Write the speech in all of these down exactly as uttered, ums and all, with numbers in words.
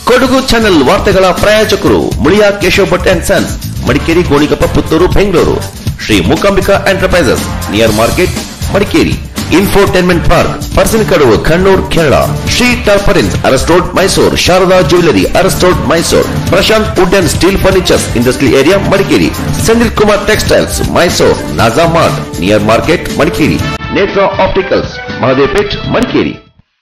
Kodagu channel ವಾರ್ತೆಗಳ ಪ್ರಾಯೋಜಕರು Muliya Keshav Bhat and sons, Madikeri, Gonikoppa, Puttur, Bengaluru. Shri Mookambika enterprises, near market, Madikeri. Infotainment park, Parassinikadavu, Kannur, Kerala. Shri ಟಾರ್ಪರಿನ್ಸ್, Aras road, Mysuru. Sharada jewellery, Aras road, Mysuru. Prashant wood and steel furnitures, industrial area, Madikeri. Sendil Kumar textiles, Mysuru. ನಾಜಾ mart, near market, Madikeri. Netra opticals, Mahadevpet, Madikeri.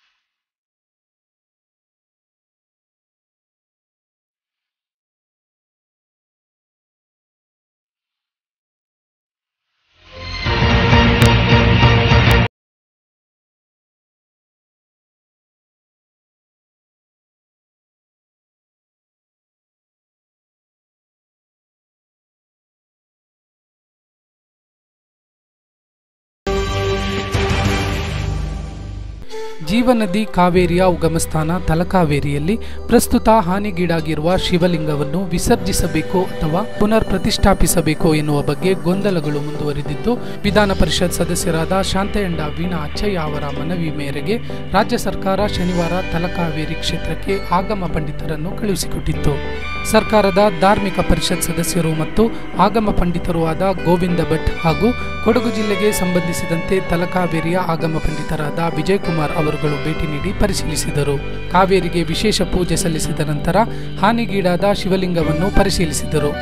ಜೀವನದಿ ಕಾವೇರಿಯ ಉಗಮಸ್ಥಾನ ತಲಕಾವೇರಿಯಲ್ಲಿ ಪ್ರಸ್ತುತ ಹಾನಿಗೀಡಾಗಿರುವ ಶಿವಲಿಂಗವನ್ನು ವಿಸರ್ಜಿಸಬೇಕೋ ಅಥವಾ ಪುನರ್ ಪ್ರತಿಷ್ಠಾಪಿಸಬೇಕೋ ಎನ್ನುವ ಬಗ್ಗೆ ಗೊಂದಲಗಳು ಮುಂದುವರಿದಿದ್ದು, ವಿಧಾನ ಪರಿಷತ್ ಸದಸ್ಯರಾದ ಶಾಂತಯಂಡ ವೀಣಾ ಅಚ್ಚಯ್ಯ ಅವರ ಮನವಿ ಮೇರೆಗೆ ರಾಜ್ಯ ಸರ್ಕಾರ ಶನಿವಾರ ತಲಕಾವೇರಿ ಕ್ಷೇತ್ರಕ್ಕೆ ಆಗಮ ಪಂಡಿತರನ್ನು ಕಳುಹಿಸಿಕೊಟ್ಟಿತ್ತು. ಸರ್ಕಾರದ ಧಾರ್ಮಿಕ ಪರಿಷತ್ ಸದಸ್ಯರು ಮತ್ತು ಆಗಮ ಪಂಡಿತರು ಆದ ಗೋವಿಂದ ಭಟ್ ಹಾಗೂ ಕೊಡಗು ಜಿಲ್ಲೆಗೆ ಸಂಬಂಧಿಸಿದಂತೆ ತಲಕಾವೇರಿಯ ಆಗಮ ಪಂಡಿತರಾದ ವಿಜಯ್ ಕುಮಾರ್ ಅವರುಗಳು ಭೇಟಿ ನೀಡಿ ಪರಿಶೀಲಿಸಿದರು. ಕಾವೇರಿಗೆ ವಿಶೇಷ ಪೂಜೆ ಸಲ್ಲಿಸಿದ ನಂತರ ಹಾನಿಗೀಡಾದ ಶಿವಲಿಂಗವನ್ನು ಪರಿಶೀಲಿಸಿದರು.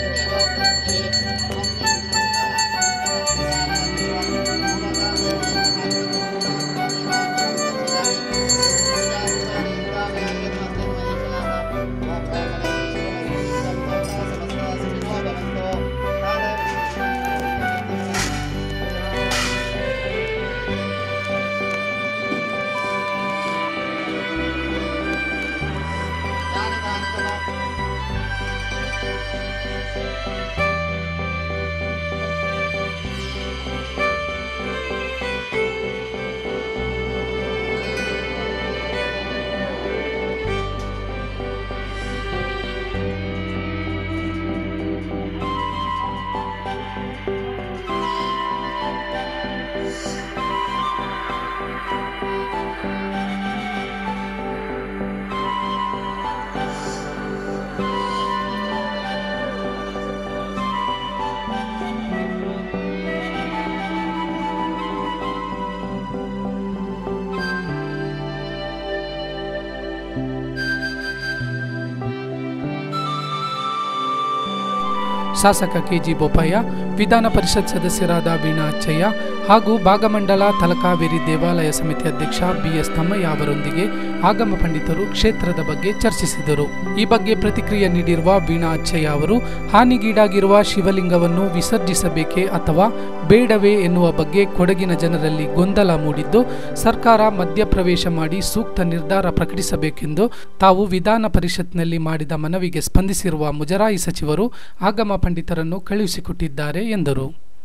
ಶಾಸಕ ಕೆಜಿ ಬೋಪಯ್ಯ, ವಿಧಾನ ಪರಿಷತ್ ಸದಸ್ಯರಾದ ವೀಣಾ ಅಚ್ಚಯ್ಯ ಹಾಗೂ ಭಾಗಮಂಡಲ ತಲಕಾವೇರಿ ದೇವಾಲಯ ಸಮಿತಿ ಅಧ್ಯಕ್ಷ ಬಿಎಸ್ ತಮ್ಮಯ್ಯ ಅವರೊಂದಿಗೆ ಆಗಮ ಪಂಡಿತರು ಕ್ಷೇತ್ರದ ಬಗ್ಗೆ ಚರ್ಚಿಸಿದರು. ಈ ಬಗ್ಗೆ ಪ್ರತಿಕ್ರಿಯೆ ನೀಡಿರುವ ವೀಣಾ ಅಚ್ಚಯ್ಯ ಅವರು, ಹಾನಿಗೀಡಾಗಿರುವ ಶಿವಲಿಂಗವನ್ನು ವಿಸರ್ಜಿಸಬೇಕೇ ಅಥವಾ ಬೇಡವೇ ಎನ್ನುವ ಬಗ್ಗೆ ಕೊಡಗಿನ ಜನರಲ್ಲಿ ಗೊಂದಲ ಮೂಡಿದ್ದು, ಸರ್ಕಾರ ಮಧ್ಯಪ್ರವೇಶ ಮಾಡಿ ಸೂಕ್ತ ನಿರ್ಧಾರ ಪ್ರಕಟಿಸಬೇಕೆಂದು ತಾವು ವಿಧಾನ ಪರಿಷತ್ನಲ್ಲಿ ಮಾಡಿದ ಮನವಿಗೆ ಸ್ಪಂದಿಸಿರುವ ಮುಜರಾಯಿ ಸಚಿವರು ಆಗಮ ಪಂಡಿತರನ್ನು ಕಳುಹಿಸಿಕೊಟ್ಟಿದ್ದಾರೆ ಎಂದರು.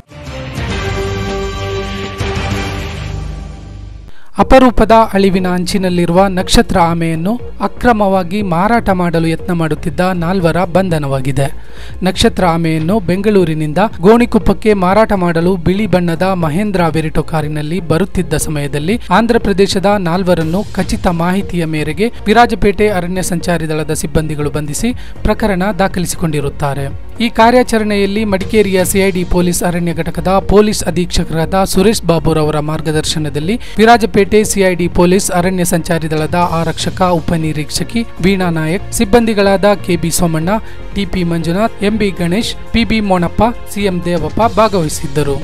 ಅಪರೂಪದ ಅಳಿವಿನ ಅಂಚಿನಲ್ಲಿರುವ ನಕ್ಷತ್ರ ಆಮೆಯನ್ನು ಅಕ್ರಮವಾಗಿ ಮಾರಾಟ ಮಾಡಲು ಯತ್ನ ಮಾಡುತ್ತಿದ್ದ ನಾಲ್ವರ ಬಂಧನವಾಗಿದೆ. ನಕ್ಷತ್ರ ಆಮೆಯನ್ನು ಬೆಂಗಳೂರಿನಿಂದ ಗೋಣಿಕೊಪ್ಪಕ್ಕೆ ಮಾರಾಟ ಮಾಡಲು ಬಿಳಿ ಬಣ್ಣದ ಮಹೇಂದ್ರ ವೆರಿಟೋ ಕಾರಿನಲ್ಲಿ ಬರುತ್ತಿದ್ದ ಸಮಯದಲ್ಲಿ ಆಂಧ್ರಪ್ರದೇಶದ ನಾಲ್ವರನ್ನು ಖಚಿತ ಮಾಹಿತಿಯ ಮೇರೆಗೆ ವಿರಾಜಪೇಟೆ ಅರಣ್ಯ ಸಂಚಾರಿ ದಳದ ಸಿಬ್ಬಂದಿಗಳು ಬಂಧಿಸಿ ಪ್ರಕರಣ ದಾಖಲಿಸಿಕೊಂಡಿರುತ್ತಾರೆ. ಈ ಕಾರ್ಯಾಚರಣೆಯಲ್ಲಿ ಮಡಿಕೇರಿಯ ಸಿಐಡಿ ಪೊಲೀಸ್ ಅರಣ್ಯ ಘಟಕದ ಪೊಲೀಸ್ ಅಧೀಕ್ಷಕರಾದ ಸುರೇಶ್ ಬಾಬುರವರ ಮಾರ್ಗದರ್ಶನದಲ್ಲಿ ವಿರಾಜಪೇಟೆ ಸಿಐಡಿ ಪೊಲೀಸ್ ಅರಣ್ಯ ಸಂಚಾರಿ ದಳದ ಆರಕ್ಷಕ ಉಪನಿರೀಕ್ಷಕಿ ವೀಣಾ ನಾಯಕ್, ಸಿಬ್ಬಂದಿಗಳಾದ KB Somanna, TP Manjunath, MB Ganesh, PB Monappa, CM Devappa ಭಾಗವಹಿಸಿದ್ದರು.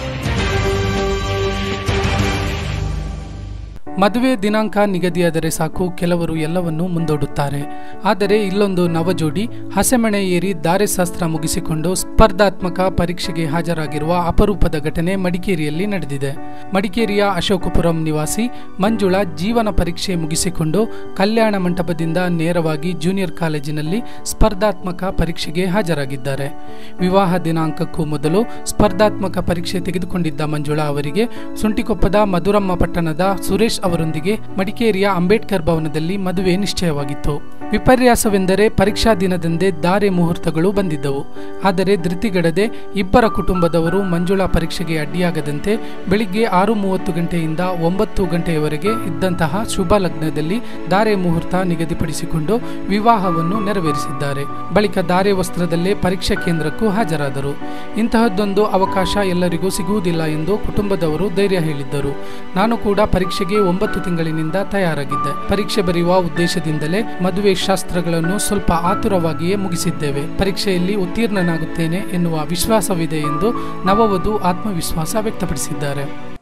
ಮದುವೆ ದಿನಾಂಕ ನಿಗದಿಯಾದರೆ ಸಾಕು, ಕೆಲವರು ಎಲ್ಲವನ್ನೂ ಮುಂದೂಡುತ್ತಾರೆ. ಆದರೆ ಇಲ್ಲೊಂದು ನವಜೋಡಿ ಹಸೆಮಣೆ ಏರಿ ಧಾರೆಶಾಸ್ತ್ರ ಮುಗಿಸಿಕೊಂಡು ಸ್ಪರ್ಧಾತ್ಮಕ ಪರೀಕ್ಷೆಗೆ ಹಾಜರಾಗಿರುವ ಅಪರೂಪದ ಘಟನೆ ಮಡಿಕೇರಿಯಲ್ಲಿ ನಡೆದಿದೆ. ಮಡಿಕೇರಿಯ ಅಶೋಕಪುರಂ ನಿವಾಸಿ ಮಂಜುಳಾ ಜೀವನ ಪರೀಕ್ಷೆ ಮುಗಿಸಿಕೊಂಡು ಕಲ್ಯಾಣ ಮಂಟಪದಿಂದ ನೇರವಾಗಿ ಜೂನಿಯರ್ ಕಾಲೇಜಿನಲ್ಲಿ ಸ್ಪರ್ಧಾತ್ಮಕ ಪರೀಕ್ಷೆಗೆ ಹಾಜರಾಗಿದ್ದಾರೆ. ವಿವಾಹ ದಿನಾಂಕಕ್ಕೂ ಮೊದಲು ಸ್ಪರ್ಧಾತ್ಮಕ ಪರೀಕ್ಷೆ ತೆಗೆದುಕೊಂಡಿದ್ದ ಮಂಜುಳಾ ಅವರಿಗೆ ಸುಂಟಿಕೊಪ್ಪದ ಮಧುರಮ್ಮ ಪಟ್ಟಣದ ಸುರೇಶ್ ಅವರೊಂದಿಗೆ ಮಡಿಕೇರಿಯ ಅಂಬೇಡ್ಕರ್ ಭವನದಲ್ಲಿ ಮದುವೆ ನಿಶ್ಚಯವಾಗಿತ್ತು. ವಿಪರ್ಯಾಸವೆಂದರೆ ಪರೀಕ್ಷಾ ದಿನದಂದೇ ದಾರೆ ಮುಹೂರ್ತಗಳು ಬಂದಿದ್ದವು. ಆದರೆ ಧೃತಿಗೆಡದೆ ಇಬ್ಬರ ಕುಟುಂಬದವರು ಮಂಜುಳಾ ಪರೀಕ್ಷೆಗೆ ಅಡ್ಡಿಯಾಗದಂತೆ ಬೆಳಿಗ್ಗೆ ಆರು ಮೂವತ್ತು ಗಂಟೆಯಿಂದ ಒಂಬತ್ತು ಗಂಟೆಯವರೆಗೆ ಇದ್ದಂತಹ ಶುಭ ಲಗ್ನದಲ್ಲಿ ದಾರೆ ಮುಹೂರ್ತ ನಿಗದಿಪಡಿಸಿಕೊಂಡು ವಿವಾಹವನ್ನು ನೆರವೇರಿಸಿದ್ದಾರೆ. ಬಳಿಕ ದಾರೆ ವಸ್ತ್ರದಲ್ಲೇ ಪರೀಕ್ಷಾ ಕೇಂದ್ರಕ್ಕೂ ಹಾಜರಾದರು. ಇಂತಹದ್ದೊಂದು ಅವಕಾಶ ಎಲ್ಲರಿಗೂ ಸಿಗುವುದಿಲ್ಲ ಎಂದು ಕುಟುಂಬದವರು ಧೈರ್ಯ ಹೇಳಿದ್ದರು. ನಾನು ಕೂಡ ಪರೀಕ್ಷೆಗೆ ಒಂಬತ್ತು ತಿಂಗಳಿನಿಂದ ತಯಾರಾಗಿದ್ದೆ. ಪರೀಕ್ಷೆ ಬರೆಯುವ ಉದ್ದೇಶದಿಂದಲೇ ಮದುವೆ ಶಾಸ್ತ್ರಗಳನ್ನು ಸ್ವಲ್ಪ ಆತುರವಾಗಿಯೇ ಮುಗಿಸಿದ್ದೇವೆ. ಪರೀಕ್ಷೆಯಲ್ಲಿ ಉತ್ತೀರ್ಣನಾಗುತ್ತೇನೆ ಎನ್ನುವ ವಿಶ್ವಾಸವಿದೆ ಎಂದು ನವವಧು ಆತ್ಮವಿಶ್ವಾಸ ವ್ಯಕ್ತಪಡಿಸಿದ್ದಾರೆ.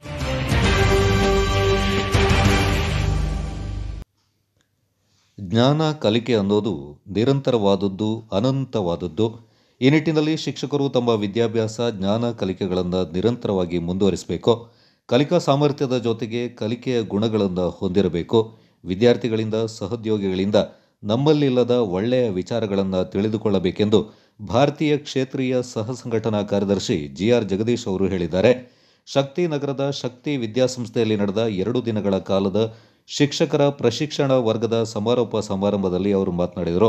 ಜ್ಞಾನ ಕಲಿಕೆ ಅನ್ನೋದು ನಿರಂತರವಾದದ್ದು, ಅನಂತವಾದದ್ದು. ಈ ನಿಟ್ಟಿನಲ್ಲಿ ಶಿಕ್ಷಕರು ತಮ್ಮ ವಿದ್ಯಾಭ್ಯಾಸ ಜ್ಞಾನ ಕಲಿಕೆಗಳನ್ನು ನಿರಂತರವಾಗಿ ಮುಂದುವರಿಸಬೇಕು. ಕಲಿಕಾ ಸಾಮರ್ಥ್ಯದ ಜೊತೆಗೆ ಕಲಿಕೆಯ ಗುಣಗಳನ್ನು ಹೊಂದಿರಬೇಕು. ವಿದ್ಯಾರ್ಥಿಗಳಿಂದ, ಸಹೋದ್ಯೋಗಿಗಳಿಂದ ನಮ್ಮಲ್ಲಿಲ್ಲದ ಒಳ್ಳೆಯ ವಿಚಾರಗಳನ್ನು ತಿಳಿದುಕೊಳ್ಳಬೇಕೆಂದು ಭಾರತೀಯ ಕ್ಷೇತ್ರೀಯ ಸಹ ಸಂಘಟನಾ ಕಾರ್ಯದರ್ಶಿ ಜಿ ಆರ್ ಜಗದೀಶ್ ಅವರು ಹೇಳಿದ್ದಾರೆ. ಶಕ್ತಿ ನಗರದ ಶಕ್ತಿ ವಿದ್ಯಾಸಂಸ್ಥೆಯಲ್ಲಿ ನಡೆದ ಎರಡು ದಿನಗಳ ಕಾಲದ ಶಿಕ್ಷಕರ ಪ್ರಶಿಕ್ಷಣ ವರ್ಗದ ಸಮಾರೋಪ ಸಮಾರಂಭದಲ್ಲಿ ಅವರು ಮಾತನಾಡಿದರು.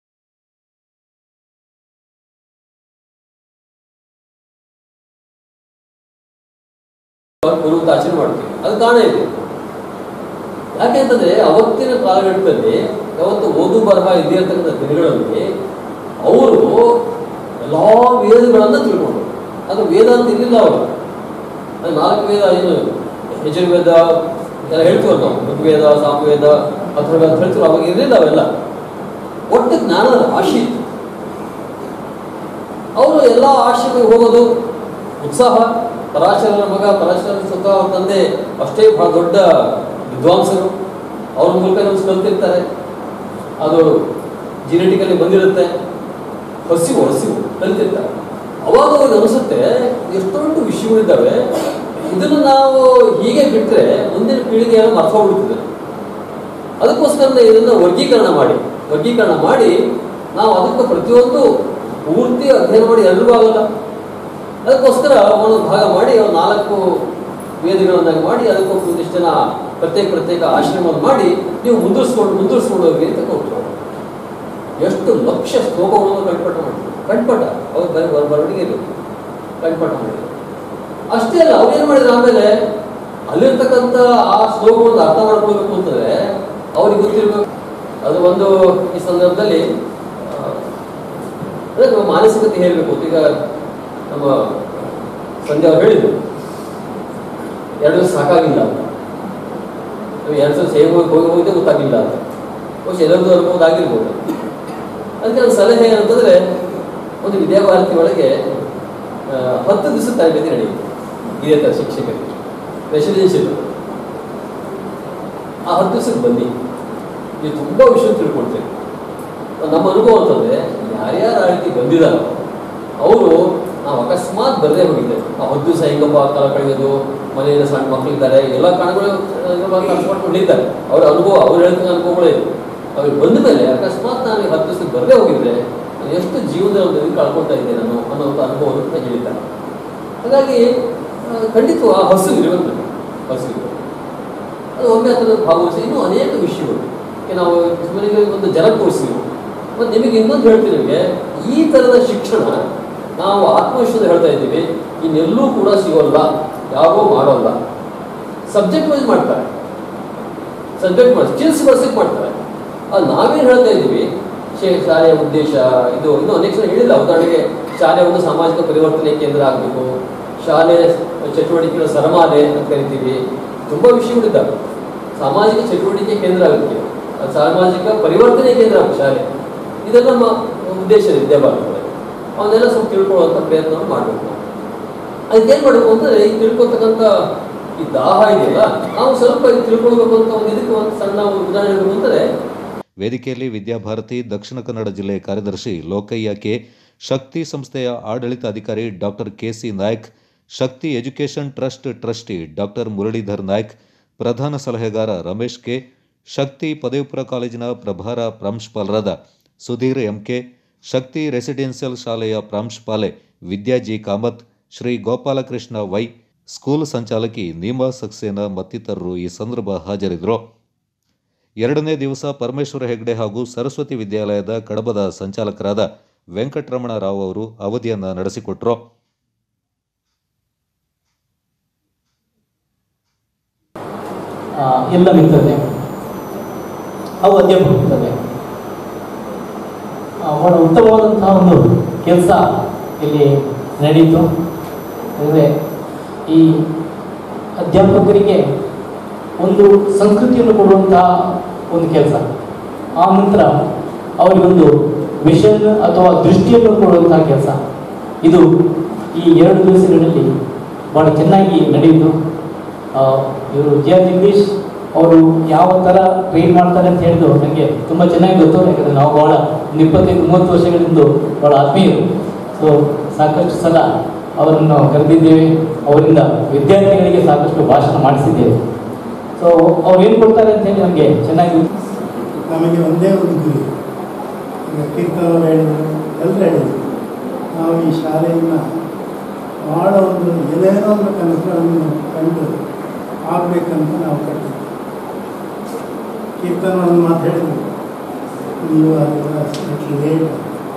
ಆಚರಣೆ ಮಾಡ್ತೀವಿ. ಅದು ಕಾರಣ ಇದೆ. ಯಾಕೆ ಅಂತಂದ್ರೆ ಅವತ್ತಿನ ಕಾಲಘಟ್ಟದಲ್ಲಿ ಯಾವತ್ತು ಓದು ಬರಹ ಇದೇ ಇರ್ತಕ್ಕಂಥ ದಿನಗಳಲ್ಲಿ ಅವರು ಎಲ್ಲ ವೇದಗಳನ್ನು ತಿಳ್ಕೊಂಡ್ರು. ಅದು ವೇದ ಅಂತ ಇರಲಿಲ್ಲ ಅವರು. ಅದು ನಾಲ್ಕು ವೇದ, ಏನು ಯಜುರ್ವೇದ ಎಲ್ಲ ಹೇಳ್ತೀವಲ್ಲ ನಾವು, ಋಗ್ವೇದ, ಸಾಮವೇದ, ಅಥರ್ವೇದ ಅಂತ ಹೇಳ್ತೀವಿ. ಅವಾಗ ಇರಲಿಲ್ಲ ಅವೆಲ್ಲ. ಒಟ್ಟು ಜ್ಞಾನದ ರಾಶಿ ಇತ್ತು. ಅವರು ಎಲ್ಲ ಆಶ್ರಮಕ್ಕೆ ಹೋಗೋದು ಉತ್ಸಾಹ. ಪರಾಶರನ ಮಗ, ಪರಾಶರನ ಸ್ವತಃ ತಂದೆ ಅಷ್ಟೇ ಬಹಳ ದೊಡ್ಡ ವಿದ್ವಾಂಸರು. ಅವ್ರ ಮೂಲಕ ನಮ್ಗೆ ಕಲ್ತಿರ್ತಾರೆ. ಅದು ಜಿನೆಟಿಕಲಿ ಬಂದಿರುತ್ತೆ. ಹಸಿವು ಹಸಿವು ಕಲ್ತಿರ್ತಾರೆ. ಅವಾಗ ಅವ್ರಿಗೆ ಅನಿಸುತ್ತೆ ಎಷ್ಟೊಂದು ವಿಷಯಗಳಿದ್ದಾವೆ, ಇದನ್ನು ನಾವು ಹೀಗೆ ಬಿಟ್ಟರೆ ಮುಂದಿನ ಪೀಳಿಗೆಯನ್ನು ಮರ್ತೋಗ್ಬಿಡ್ತಿದೆ. ಅದಕ್ಕೋಸ್ಕರ ಇದನ್ನು ವರ್ಗೀಕರಣ ಮಾಡಿ ವರ್ಗೀಕರಣ ಮಾಡಿ ನಾವು ಅದಕ್ಕೆ ಪ್ರತಿಯೊಂದು ಪೂರ್ತಿ ಅಧ್ಯಯನ ಮಾಡಿ ಎಲ್ಲರಿಗೂ ಆಗಲ್ಲ. ಅದಕ್ಕೋಸ್ಕರ ಒಂದು ಭಾಗ ಮಾಡಿ ಒಂದು ನಾಲ್ಕು ವೇದಗಳನ್ನಾಗಿ ಮಾಡಿ ಅದಕ್ಕೊಂದು ಒಂದಿಷ್ಟು ಜನ ಪ್ರತ್ಯೇಕ ಪ್ರತ್ಯೇಕ ಆಶ್ರಮವನ್ನು ಮಾಡಿ ನೀವು ಮುಂದುವರಿಸ್ಕೊಂಡು ಮುಂದುವರಿಸ್ಕೊಂಡು ಹೋಗಿ ಅಂತ ಕೊಟ್ಟರು. ಎಷ್ಟು ಲಕ್ಷ ಶ್ಲೋಕಗಳನ್ನು ಕಂಠಪಾಠ ಮಾಡಿದ್ರು. ಕಂಠಪಾಠ ಅವ್ರು ಬರೀ ಬರವಣಿಗೆ ಇರಬೇಕು, ಕಂಠಪಾಠ ಮಾಡಿದ್ರು. ಅಷ್ಟೇ ಅಲ್ಲ, ಅವ್ರೇನು ಮಾಡಿದ್ರು, ಆಮೇಲೆ ಅಲ್ಲಿರ್ತಕ್ಕಂಥ ಆ ಶ್ಲೋಕವನ್ನು ಅರ್ಥ ಮಾಡ್ಕೊಳ್ಬೇಕು ಅಂತಂದ್ರೆ ಅವ್ರಿಗೆ ಗೊತ್ತಿರಬೇಕು. ಅದು ಒಂದು ಈ ಸಂದರ್ಭದಲ್ಲಿ ಅದೇ ನಮ್ಮ ಮಾನಸಿಕತೆ ಹೇಳಬೇಕು. ಈಗ ನಮ್ಮ ಸಂಧ್ಯಾ ಅವ್ರು ಹೇಳಿದ್ರು ಎರಡು ದಿವಸ ಸಾಕಾಗಿಲ್ಲ ಅಂತ. ಎರಡು ದಿವಸ ಸೇವೆ ಹೋಗಿ ಹೋಗಿದ್ದೆ ಗೊತ್ತಾಗಿಲ್ಲ ಅಂತ. ಬಹುಶಃ ಎಲ್ಲರದ್ದು ಅನುಭವದಾಗಿರ್ಬೋದು. ಅದಕ್ಕೆ ಒಂದು ಸಲಹೆ ಏನಂತಂದರೆ, ಒಂದು ವಿದ್ಯಾಭಾರತಿ ಒಳಗೆ ಹತ್ತು ದಿವಸ ತರಬೇತಿ ನಡೆಯುತ್ತೆ ಇದೇ ಥರ ಶಿಕ್ಷಕರಿಗೆ, ರೆಸಿಡೆನ್ಷಿಯಲ್. ಆ ಹತ್ತು ದಿವಸಕ್ಕೆ ಬನ್ನಿ, ನೀವು ತುಂಬ ವಿಷಯ ತಿಳ್ಕೊಳ್ತೀರಿ. ನಮ್ಮ ಅನುಭವ ಅಂತಂದರೆ ಯಾರ್ಯಾರು ಆ ರೀತಿ ಬಂದಿದ್ದಾರೋ ಅವರು ನಾವು ಅಕಸ್ಮಾತ್ ಬರದೇ ಹೋಗಿದ್ದೆ. ಆ ಹತ್ತು ದಿವಸ ಹೆಂಗಪ್ಪ ಕಾಲ ಕಳೆಯೋದು, ಮನೆಯಿಂದ ಸಣ್ಣ ಮಕ್ಕಳಿದ್ದಾರೆ, ಎಲ್ಲ ಕಾರಣಗಳು ಕಲ್ಸ್ಕೊಂಡ್ಕೊಂಡಿದ್ದಾರೆ. ಅವರ ಅನುಭವ, ಅವ್ರು ಹೇಳ್ತಿದ್ದ ಅನುಭವಗಳೇ ಇದೆ. ಅವ್ರಿಗೆ ಬಂದ ಮೇಲೆ ಅಕಸ್ಮಾತ್ ನಾನು ಹತ್ತು ದಿವಸಕ್ಕೆ ಬರದೇ ಹೋಗಿದ್ರೆ ನಾನು ಎಷ್ಟು ಜೀವನದ ಒಂದು ಕಳ್ಕೊಳ್ತಾ ಇದ್ದೆ ನಾನು ಅನ್ನೋ ಅನುಭವವನ್ನು ಅಂತ ಹೇಳಿದ್ದಾರೆ. ಹಾಗಾಗಿ ಖಂಡಿತ ಆ ಹಸು ಇರಬೇಕು, ಹಸು ಇರಬೇಕು. ಅದು ಒಮ್ಮೆ ಅದನ್ನು ಭಾಗವಹಿಸಿ ಇನ್ನೂ ಅನೇಕ ವಿಷಯಗಳು ನಾವು ಸುಮ್ಮನೆ ಒಂದು ಜನ ತೋರಿಸ್ತೀವಿ. ಮತ್ತು ನಿಮಗೆ ಇನ್ನೊಂದು ಹೇಳ್ತೀನಿ, ನಿಮಗೆ ಈ ಥರದ ಶಿಕ್ಷಣ ನಾವು ಆತ್ಮವಿಶ್ವಾಸ ಹೇಳ್ತಾ ಇದ್ದೀವಿ, ಇನ್ನೆಲ್ಲೂ ಕೂಡ ಸಿಗೋಲ್ಲ, ಯಾರೋ ಮಾಡೋಲ್ಲ. ಸಬ್ಜೆಕ್ಟ್ ವೈಸ್ ಮಾಡ್ತಾರೆ, ಸಬ್ಜೆಕ್ಟ್ ಮಾಡಿ ಸ್ಕಿಲ್ಸ್ ಬಳಸಕ್ಕೆ ಮಾಡ್ತಾರೆ. ಅದು ನಾವೇನು ಹೇಳ್ತಾ ಇದ್ದೀವಿ, ಶಾಲೆಯ ಉದ್ದೇಶ ಇದು ಇದು ಅನೇಕ ಜನ ಹೇಳಿಲ್ಲ. ಉದಾಹರಣೆಗೆ ಶಾಲೆ ಒಂದು ಸಾಮಾಜಿಕ ಪರಿವರ್ತನೆ ಕೇಂದ್ರ ಆಗಬೇಕು, ಶಾಲೆ ಚಟುವಟಿಕೆಗಳ ಸರಮಾಲೆ ಅಂತ ಕರಿತೀವಿ. ತುಂಬ ವಿಷಯಗಳಿದ್ದಾವೆ. ಸಾಮಾಜಿಕ ಚಟುವಟಿಕೆ ಕೇಂದ್ರ ಆಗುತ್ತೆ, ಸಾಮಾಜಿಕ ಪರಿವರ್ತನೆ ಕೇಂದ್ರ ಆಗುತ್ತೆ ಶಾಲೆ. ಇದೆಲ್ಲ ನಮ್ಮ ಉದ್ದೇಶ ವಿದ್ಯಾಭ್ಯಾಸದಲ್ಲಿ. ಅವನ್ನೆಲ್ಲ ಸ್ವಲ್ಪ ತಿಳ್ಕೊಳ್ಳುವಂಥ ಪ್ರಯತ್ನವನ್ನು ಮಾಡಬೇಕು. ಅದಕ್ಕೇನು ಮಾಡಬೇಕು ಅಂತಂದರೆ, ಈಗ ತಿಳ್ಕೊತಕ್ಕಂಥ ಈ ದಾಹ ಇದೆಯಲ್ಲ, ನಾವು ಸ್ವಲ್ಪ ತಿಳ್ಕೊಳ್ಬೇಕು ಅಂತ ಒಂದು ಇದಕ್ಕೆ ಒಂದು ಸಣ್ಣ ಉದಾಹರಣೆ ಹೇಳಬೇಕು ಅಂತಂದರೆ, ವೇದಿಕೆಯಲ್ಲಿ ವಿದ್ಯಾಭಾರತಿ ದಕ್ಷಿಣ ಕನ್ನಡ ಜಿಲ್ಲೆಯ ಕಾರ್ಯದರ್ಶಿ ಲೋಕಯ್ಯ ಕೆ, ಶಕ್ತಿ ಸಂಸ್ಥೆಯ ಆಡಳಿತಾಧಿಕಾರಿ doctor K C Naik, Shakti education trust trustee doctor Muralidhar Naik, ಪ್ರಧಾನ ಸಲಹೆಗಾರ ರಮೇಶ್ ಕೆ, ಶಕ್ತಿ ಪದವಿಪೂರ್ವ ಕಾಲೇಜಿನ ಪ್ರಭಾರ ಪ್ರಾಂಶುಪಾಲರಾದ ಸುಧೀರ್ ಎಂಕೆ, ಶಕ್ತಿ ರೆಸಿಡೆನ್ಷಿಯಲ್ ಶಾಲೆಯ ಪ್ರಾಂಶುಪಾಲೆ ವಿದ್ಯಾಜಿ ಕಾಮತ್, ಶ್ರೀ ಗೋಪಾಲಕೃಷ್ಣ ವೈ, ಸ್ಕೂಲ್ ಸಂಚಾಲಕಿ ನೀಮಾ ಸಕ್ಸೇನಾ ಮತ್ತಿತರರು ಈ ಸಂದರ್ಭ ಹಾಜರಿದ್ದರು. ಎರಡನೇ ದಿವಸ ಪರಮೇಶ್ವರ ಹೆಗ್ಡೆ ಹಾಗೂ ಸರಸ್ವತಿ ವಿದ್ಯಾಲಯದ ಕಡಬದ ಸಂಚಾಲಕರಾದ ವೆಂಕಟರಮಣ ರಾವ್ ಅವರು ಅವಧಿಯನ್ನು ನಡೆಸಿಕೊಟ್ಟರು. ಎಲ್ಲ ಇರ್ತದೆ, ಅವು ಅಧ್ಯಾಪಕರಿರ್ತದೆ. ಬಹಳ ಉತ್ತಮವಾದಂತಹ ಒಂದು ಕೆಲಸ ಇಲ್ಲಿ ನಡೆಯಿತು. ಅಂದರೆ ಈ ಅಧ್ಯಾಪಕರಿಗೆ ಒಂದು ಸಂಸ್ಕೃತಿಯನ್ನು ಕೊಡುವಂತಹ ಒಂದು ಕೆಲಸ, ಆ ನಂತರ ಅವರಿಗೊಂದು ವಿಷನ್ ಅಥವಾ ದೃಷ್ಟಿಯನ್ನು ಕೊಡುವಂತಹ ಕೆಲಸ, ಇದು ಈ ಎರಡು ದಿವಸಗಳಲ್ಲಿ ಭಾಳ ಚೆನ್ನಾಗಿ ನಡೆಯಿತು. ಇವರು ಜಿ ಆರ್ ಜಗದೀಶ್ ಅವರು ಯಾವ ಥರ ಟ್ರೈನ್ ಮಾಡ್ತಾರೆ ಅಂತ ಹೇಳಿದ್ರು ನನಗೆ ತುಂಬ ಚೆನ್ನಾಗಿ ಗೊತ್ತು. ಯಾಕಂದರೆ ನಾವು ಭಾಳ ಒಂದು ಇಪ್ಪತ್ತೈದು ಮೂವತ್ತು ವರ್ಷಗಳಿಂದ ಭಾಳ ಆತ್ಮೀಯರು. ಸೊ ಸಾಕಷ್ಟು ಸಲ ಅವರನ್ನು ಕರೆದಿದ್ದೇವೆ, ಅವರಿಂದ ವಿದ್ಯಾರ್ಥಿಗಳಿಗೆ ಸಾಕಷ್ಟು ಭಾಷಣ ಮಾಡಿಸಿದ್ದೇವೆ. ಸೊ ಅವ್ರು ಏನು ಕೊಡ್ತಾರೆ ಅಂತ ಹೇಳಿ ನಮಗೆ ಚೆನ್ನಾಗಿ ನಮಗೆ ಒಂದೇ ಒಂದು ಗುರಿ, ಕೀರ್ತನ ಹೇಳಿದರು, ಎಲ್ಲರೂ ಹೇಳಿದರು, ನಾವು ಈ ಶಾಲೆಯನ್ನು ಭಾಳ ಒಂದು ಏನೇನೋ ಒಂದು ಕನಸುಗಳನ್ನು ಕಂಡು ಆಗಬೇಕಂತ ನಾವು ಕಟ್ಟಿದ್ವಿ. ಕೀರ್ತನ ಒಂದು ಮಾತು ಹೇಳಿದ್ರು, ನೀವು ಅದೆಲ್ಲ ಲೇಟ್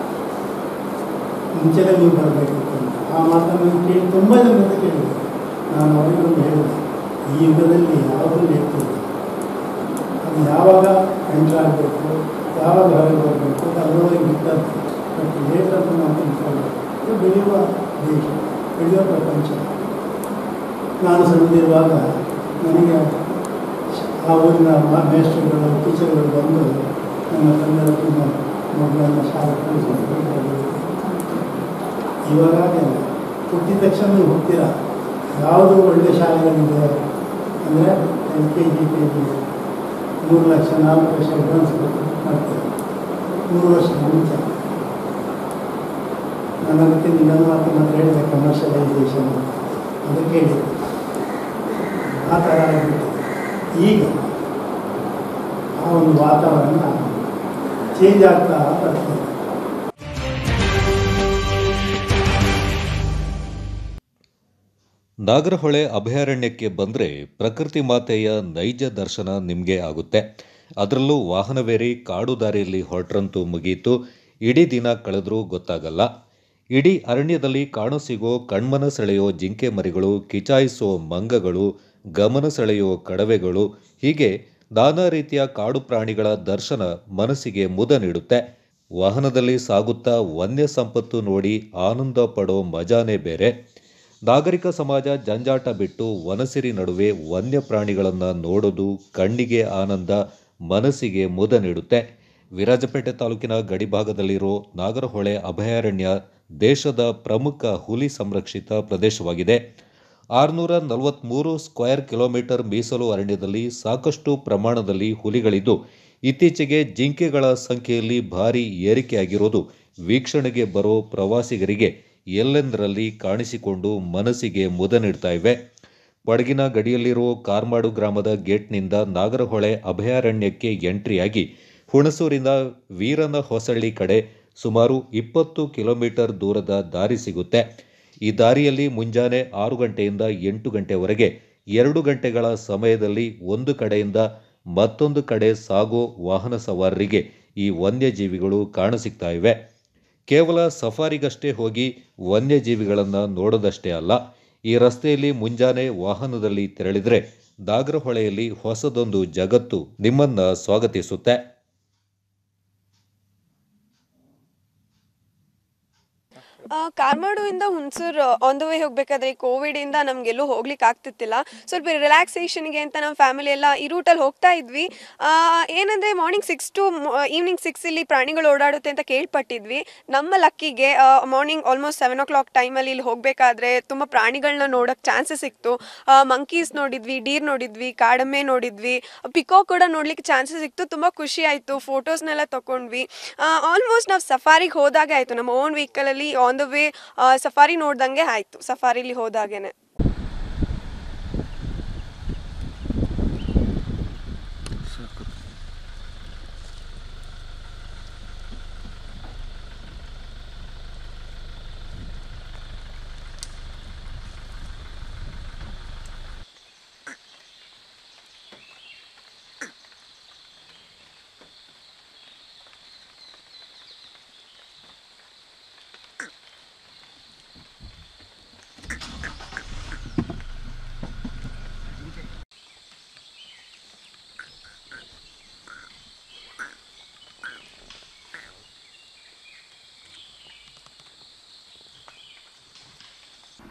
ಮುಂಚೆನೇ ನೀವು ಬರಬೇಕಿತ್ತು ಅಂತ. ಆ ಮಾತನ್ನು ಕೇಳಿ ತುಂಬ ಜನರಿಂದ ಕೇಳಿದೆ. ನಾನು ಅವರಿಗೊಂದು ಹೇಳಿದೆ, ಈ ಯುಗದಲ್ಲಿ ಯಾವುದೂ ಲೇಟ್ ಇಲ್ಲ, ಅದು ಯಾವಾಗ ಎಂಟ್ರ್ ಆಗಬೇಕು, ಯಾವಾಗ ಹೊರಗೆ ಬರಬೇಕು, ಅದರೊಳಗೆ ಬಿಟ್ಟದ್ದು. ಬಟ್ ಲೇಟ್ ಅಂತ ನಾವು ತಿಳ್ಕೊಳ್ಬೇಕು. ಇದು ಬೆಳೆಯುವ ದೇಶ, ಬೆಳೆಯುವ ಪ್ರಪಂಚ. ನಾನು ಸಣ್ಣದಿರುವಾಗ ನನಗೆ ಆ ಊರಿನ ಮೇಸ್ಟ್ರುಗಳು, ಟೀಚರ್ಗಳು ಬಂದು ನಮ್ಮ ಕನ್ನಡ ಮಕ್ಕಳನ್ನು ಶಾಲೆ ಕಳಿಸ್ಕೊಂಡು ಇವಾಗ ಹಾಗೆಲ್ಲ ಹುಟ್ಟಿದ ತಕ್ಷಣ ನೀವು ಹೋಗ್ತೀರಾ, ಯಾವುದು ಒಳ್ಳೆಯ ಶಾಲೆಗಳಿದೆ ಅಂದರೆ L K G K G ಮೂರು ಲಕ್ಷ ನಾಲ್ಕು ಲಕ್ಷ ಅಡ್ವಾನ್ಸ್ ಮಾಡ್ತಾರೆ ಮೂರು ವರ್ಷ ಮುಂಚೆ. ನಾನು ಅದಕ್ಕೆ ಇನ್ನೊಂದು ಮಾತು ಮಾತ್ರ ಹೇಳಿದೆ, ಕಮರ್ಷಿಯಲೈಸೇಷನ್ ಅದಕ್ಕೆ ಹೇಳಿದೆ. ಆ ಥರ ಆಗಿಬಿಟ್ಟಿದೆ. ಈಗ ಆ ಒಂದು ವಾತಾವರಣ ಚೇಂಜ್ ಆಗ್ತಾ ಬರ್ತದೆ. ನಾಗರಹೊಳೆ ಅಭಯಾರಣ್ಯಕ್ಕೆ ಬಂದರೆ ಪ್ರಕೃತಿ ಮಾತೆಯ ನೈಜ ದರ್ಶನ ನಿಮಗೆ ಆಗುತ್ತೆ. ಅದರಲ್ಲೂ ವಾಹನವೇರಿ ಕಾಡು ದಾರಿಯಲ್ಲಿ ಹೊರಟ್ರಂತೂ ಮುಗಿಯಿತು, ಇಡೀ ದಿನ ಕಳೆದರೂ ಗೊತ್ತಾಗಲ್ಲ. ಇಡೀ ಅರಣ್ಯದಲ್ಲಿ ಕಾಣಸಿಗೋ ಕಣ್ಮನ ಸೆಳೆಯೋ ಜಿಂಕೆ ಮರಿಗಳು, ಕಿಚಾಯಿಸೋ ಮಂಗಗಳು, ಗಮನ ಸೆಳೆಯೋ ಕಡವೆಗಳು, ಹೀಗೆ ನಾನಾ ರೀತಿಯ ಕಾಡು ಪ್ರಾಣಿಗಳ ದರ್ಶನ ಮನಸ್ಸಿಗೆ ಮುದ ನೀಡುತ್ತೆ. ವಾಹನದಲ್ಲಿ ಸಾಗುತ್ತಾ ವನ್ಯ ಸಂಪತ್ತು ನೋಡಿ ಆನಂದ ಪಡೋ ಮಜಾನೇ ಬೇರೆ. ನಾಗರಿಕ ಸಮಾಜ ಜಂಜಾಟ ಬಿಟ್ಟು ವನಸಿರಿ ನಡುವೆ ವನ್ಯ ಪ್ರಾಣಿಗಳನ್ನು ನೋಡೋದು ಕಣ್ಣಿಗೆ ಆನಂದ, ಮನಸ್ಸಿಗೆ ಮುದ ನೀಡುತ್ತೆ. ವಿರಾಜಪೇಟೆ ತಾಲೂಕಿನ ಗಡಿಭಾಗದಲ್ಲಿರೋ ನಾಗರಹೊಳೆ ಅಭಯಾರಣ್ಯ ದೇಶದ ಪ್ರಮುಖ ಹುಲಿ ಸಂರಕ್ಷಿತ ಪ್ರದೇಶವಾಗಿದೆ. ಆರುನೂರ ನಲವತ್ತ್ಮೂರು ಸ್ಕ್ವೇರ್ ಕಿಲೋಮೀಟರ್ ಮೀಸಲು ಅರಣ್ಯದಲ್ಲಿ ಸಾಕಷ್ಟು ಪ್ರಮಾಣದಲ್ಲಿ ಹುಲಿಗಳಿದ್ದು, ಇತ್ತೀಚೆಗೆ ಜಿಂಕೆಗಳ ಸಂಖ್ಯೆಯಲ್ಲಿ ಭಾರೀ ಏರಿಕೆಯಾಗಿರೋದು ವೀಕ್ಷಣೆಗೆ ಬರೋ ಪ್ರವಾಸಿಗರಿಗೆ ಎಲ್ಲೆಂದರಲ್ಲಿ ಕಾಣಿಸಿಕೊಂಡು ಮನಸ್ಸಿಗೆ ಮುದ ನೀಡ್ತಾ ಇವೆ. ಕೊಡಗಿನ ಗಡಿಯಲ್ಲಿರುವ ಕಾರ್ಮಾಡು ಗ್ರಾಮದ ಗೇಟ್ನಿಂದ ನಾಗರಹೊಳೆ ಅಭಯಾರಣ್ಯಕ್ಕೆ ಎಂಟ್ರಿಯಾಗಿ ಹುಣಸೂರಿನ ವೀರನ ಹೊಸಳ್ಳಿ ಕಡೆ ಸುಮಾರು ಇಪ್ಪತ್ತು ಕಿಲೋಮೀಟರ್ ದೂರದ ದಾರಿ ಸಿಗುತ್ತೆ. ಈ ದಾರಿಯಲ್ಲಿ ಮುಂಜಾನೆ ಆರು ಗಂಟೆಯಿಂದ ಎಂಟು ಗಂಟೆವರೆಗೆ ಎರಡು ಗಂಟೆಗಳ ಸಮಯದಲ್ಲಿ ಒಂದು ಕಡೆಯಿಂದ ಮತ್ತೊಂದು ಕಡೆ ಸಾಗೋ ವಾಹನ ಸವಾರರಿಗೆ ಈ ವನ್ಯಜೀವಿಗಳು ಕಾಣಸಿಗ್ತಾ ಇವೆ. ಕೇವಲ ಸಫಾರಿಗಷ್ಟೇ ಹೋಗಿ ವನ್ಯಜೀವಿಗಳನ್ನು ನೋಡೋದಷ್ಟೇ ಅಲ್ಲ, ಈ ರಸ್ತೆಯಲ್ಲಿ ಮುಂಜಾನೆ ವಾಹನದಲ್ಲಿ ತೆರಳಿದರೆ ನಾಗರಹೊಳೆಯಲ್ಲಿ ಹೊಸದೊಂದು ಜಗತ್ತು ನಿಮ್ಮನ್ನು ಸ್ವಾಗತಿಸುತ್ತೆ. ಕಾರ್ಮಾಡುವಿಂದ ಹುಣಸೂರು ಆನ್ ದ ವೇ ಹೋಗಬೇಕಾದ್ರೆ ಕೋವಿಡಿಂದ ನಮಗೆಲ್ಲೂ ಹೋಗ್ಲಿಕ್ಕೆ ಆಗ್ತಿತ್ತಿಲ್ಲ. ಸ್ವಲ್ಪ ರಿಲ್ಯಾಕ್ಸೇಷನ್ಗೆ ಅಂತ ನಮ್ಮ ಫ್ಯಾಮಿಲಿ ಎಲ್ಲ ಈ ರೂಟಲ್ಲಿ ಹೋಗ್ತಾ ಇದ್ವಿ. ಏನಂದರೆ morning six to evening six ಇಲ್ಲಿ ಪ್ರಾಣಿಗಳು ಓಡಾಡುತ್ತೆ ಅಂತ ಕೇಳ್ಪಟ್ಟಿದ್ವಿ. ನಮ್ಮ ಲಕ್ಕಿಗೆ morning almost seven o'clock ಟೈಮಲ್ಲಿ ಇಲ್ಲಿ ಹೋಗಬೇಕಾದ್ರೆ ತುಂಬ ಪ್ರಾಣಿಗಳನ್ನ ನೋಡೋಕ್ಕೆ ಚಾನ್ಸಸ್ ಸಿಕ್ತು. ಮಂಕೀಸ್ ನೋಡಿದ್ವಿ, ಡೀರ್ ನೋಡಿದ್ವಿ, ಕಾಡೆಮ್ಮೆ ನೋಡಿದ್ವಿ, ಪಿಕೋ ಕೂಡ ನೋಡ್ಲಿಕ್ಕೆ ಚಾನ್ಸಸ್ ಸಿಕ್ತು. ತುಂಬ ಖುಷಿ ಆಯಿತು, ಫೋಟೋಸ್ನೆಲ್ಲ ತೊಗೊಂಡ್ವಿ. ಆಲ್ಮೋಸ್ಟ್ ನಾವು ಸಫಾರಿಗೆ ಹೋದಾಗೆ ಆಯಿತು, ನಮ್ಮ ಓನ್ ವೆಹಿಕಲಲ್ಲಿ ಆನ್ ದ ವೇ ಸಫಾರಿ ನೋಡ್ದಂಗೆ ಆಯಿತು ಸಫಾರಿಲಿ ಹೋದಾಗೇನೆ.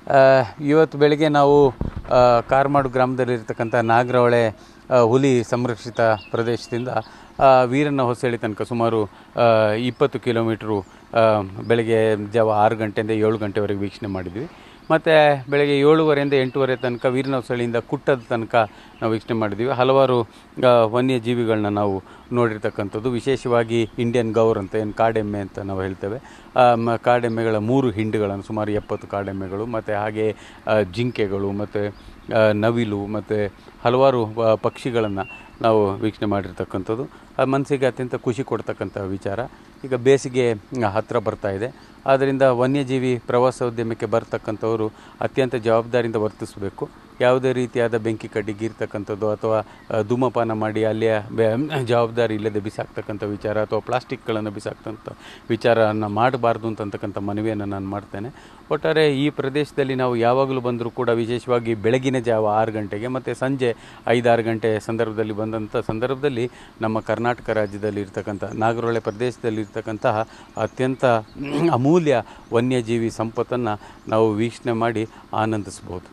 ಇವತ್ತು ಬೆಳಗ್ಗೆ ನಾವು ಕಾರ್ಮಾಡು ಗ್ರಾಮದಲ್ಲಿರ್ತಕ್ಕಂಥ ನಾಗರಹೊಳೆ ಹುಲಿ ಸಂರಕ್ಷಿತ ಪ್ರದೇಶದಿಂದ ವೀರಣ್ಣ ಹೊಸಳ್ಳಿ ತನಕ ಸುಮಾರು ಇಪ್ಪತ್ತು ಕಿಲೋಮೀಟ್ರು ಬೆಳಗ್ಗೆ ಜಾವ ಆರು ಗಂಟೆಯಿಂದ ಏಳು ಗಂಟೆವರೆಗೆ ವೀಕ್ಷಣೆ ಮಾಡಿದ್ವಿ. ಮತ್ತು ಬೆಳಗ್ಗೆ ಏಳುವರೆಯಿಂದ ಎಂಟೂವರೆ ತನಕ ವೀರಣ್ಣ ಹೊಸಳ್ಳಿಯಿಂದ ಕುಟ್ಟದ ತನಕ ನಾವು ವೀಕ್ಷಣೆ ಮಾಡಿದ್ವಿ. ಹಲವಾರು ವನ್ಯಜೀವಿಗಳನ್ನ ನಾವು ನೋಡಿರ್ತಕ್ಕಂಥದ್ದು, ವಿಶೇಷವಾಗಿ ಇಂಡಿಯನ್ ಗೌರ್ ಅಂತ ಏನು ಕಾಡೆಮ್ಮೆ ಅಂತ ನಾವು ಹೇಳ್ತೇವೆ. ಕಾಡೆಮ್ಮೆಗಳ ಮೂರು ಹಿಂಡುಗಳನ್ನು, ಸುಮಾರು ಎಪ್ಪತ್ತು ಕಾಡೆಮ್ಮೆಗಳು, ಮತ್ತು ಹಾಗೆ ಜಿಂಕೆಗಳು ಮತ್ತು ನವಿಲು ಮತ್ತು ಹಲವಾರು ಪಕ್ಷಿಗಳನ್ನು ನಾವು ವೀಕ್ಷಣೆ ಮಾಡಿರ್ತಕ್ಕಂಥದ್ದು. ಮನಸ್ಸಿಗೆ ಅತ್ಯಂತ ಖುಷಿ ಕೊಡ್ತಕ್ಕಂಥ ವಿಚಾರ. ಈಗ ಬೇಸಿಗೆ ಹತ್ತಿರ ಬರ್ತಾ ಇದೆ, ಆದ್ದರಿಂದ ವನ್ಯಜೀವಿ ಪ್ರವಾಸೋದ್ಯಮಕ್ಕೆ ಬರ್ತಕ್ಕಂಥವರು ಅತ್ಯಂತ ಜವಾಬ್ದಾರಿಯಿಂದ ವರ್ತಿಸಬೇಕು. ಯಾವುದೇ ರೀತಿಯಾದ ಬೆಂಕಿ ಕಡ್ಡಿ ಗೀರ್ತಕ್ಕಂಥದ್ದು ಅಥವಾ ಧೂಮಪಾನ ಮಾಡಿ ಅಲ್ಲಿಯ ಜವಾಬ್ದಾರಿ ಇಲ್ಲದೆ ಬಿಸಾಕ್ತಕ್ಕಂಥ ವಿಚಾರ ಅಥವಾ ಪ್ಲಾಸ್ಟಿಕ್ಗಳನ್ನು ಬಿಸಾಕ್ತಂಥ ವಿಚಾರನ ಮಾಡಬಾರ್ದು ಅಂತಕ್ಕಂಥ ಮನವಿಯನ್ನು ನಾನು ಮಾಡ್ತೇನೆ. ಒಟ್ಟಾರೆ ಈ ಪ್ರದೇಶದಲ್ಲಿ ನಾವು ಯಾವಾಗಲೂ ಬಂದರೂ ಕೂಡ, ವಿಶೇಷವಾಗಿ ಬೆಳಗಿನ ಜಾವ ಆರು ಗಂಟೆಗೆ ಮತ್ತು ಸಂಜೆ ಐದಾರು ಗಂಟೆ ಸಂದರ್ಭದಲ್ಲಿ ಬಂದಂಥ ಸಂದರ್ಭದಲ್ಲಿ ನಮ್ಮ ಕರ್ನಾಟಕ ರಾಜ್ಯದಲ್ಲಿ ಇರ್ತಕ್ಕಂಥ ನಾಗರಹೊಳೆ ಪ್ರದೇಶದಲ್ಲಿರ್ತಕ್ಕಂತಹ ಅತ್ಯಂತ ಅಮೂಲ್ಯ ವನ್ಯಜೀವಿ ಸಂಪತ್ತನ್ನು ನಾವು ವೀಕ್ಷಣೆ ಮಾಡಿ ಆನಂದಿಸ್ಬೋದು.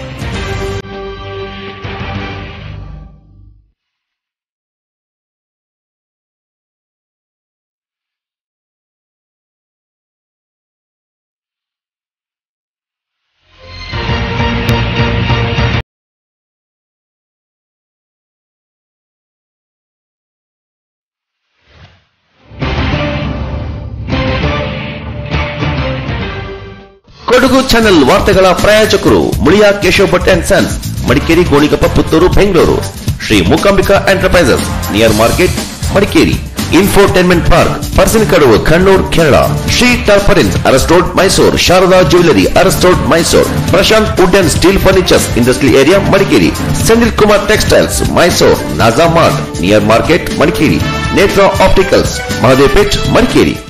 ಕೊಡಗು ಚಾನೆಲ್ ವಾರ್ತೆಗಳ ಪ್ರಾಯೋಜಕರು Muliya Keshav Bhat and sons, Madikeri, Gonikoppa, Puttur, Bengaluru. Shri Mookambika enterprises, near market, Madikeri. Infotainment park, Parassinikadavu, Kannur, Kerala. Shri ಟಾರ್ಪರಿನ್ಸ್, Aras road, Mysuru. Sharada jewellery, Aras road, Mysuru. Prashant wood and steel furnitures, industrial area, Madikeri. Sendil Kumar textiles, Mysuru. ನಾಜಾ mart, near market, Madikeri. Netra opticals, Mahadevpet, Madikeri.